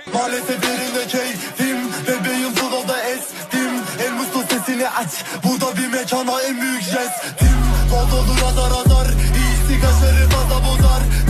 Maalesef yerinde keyfim, bebeğim flow'da estim. En mutlu sesini aç, bu da bir mekana en büyük jestim. Kod olur azar azar, iyisi kaşları fazla bozar.